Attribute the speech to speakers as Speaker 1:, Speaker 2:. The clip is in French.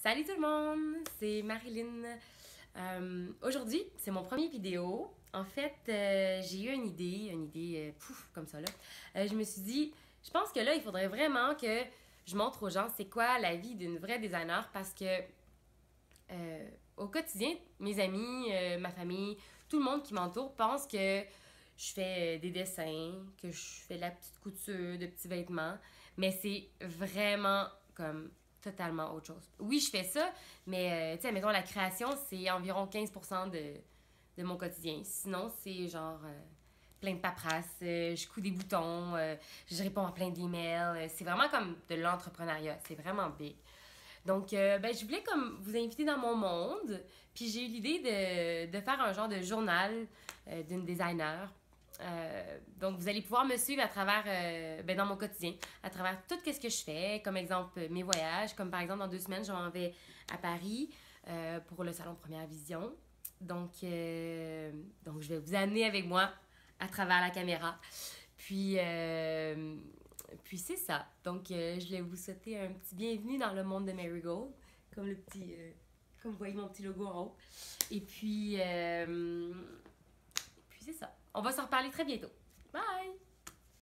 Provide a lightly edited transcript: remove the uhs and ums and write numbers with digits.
Speaker 1: Salut tout le monde, c'est Marilyn. Aujourd'hui, c'est mon premier vidéo. En fait, j'ai eu une idée pouf, comme ça là. Je me suis dit, je pense que là, il faudrait vraiment que je montre aux gens c'est quoi la vie d'une vraie designer parce que au quotidien, mes amis, ma famille, tout le monde qui m'entoure pense que je fais des dessins, que je fais de la petite couture, de petits vêtements, mais c'est vraiment comme totalement autre chose. Oui, je fais ça, mais tu sais, mettons, la création, c'est environ 15% de mon quotidien. Sinon, c'est genre plein de paperasse, je couds des boutons, je réponds à plein d'emails. C'est vraiment comme de l'entrepreneuriat, c'est vraiment big. Donc, ben, je voulais comme vous inviter dans mon monde, puis j'ai eu l'idée de faire un genre de journal d'une designer. Donc, vous allez pouvoir me suivre à travers, ben, dans mon quotidien, à travers tout ce que je fais, comme exemple mes voyages, comme par exemple dans 2 semaines, je m'en vais à Paris pour le salon Première Vision. Donc, je vais vous amener avec moi à travers la caméra. Puis, puis c'est ça. Donc, je vais vous souhaiter un petit bienvenue dans le monde de Marigold, comme comme vous voyez mon petit logo en haut. Et puis c'est ça. On va s'en reparler très bientôt. Bye!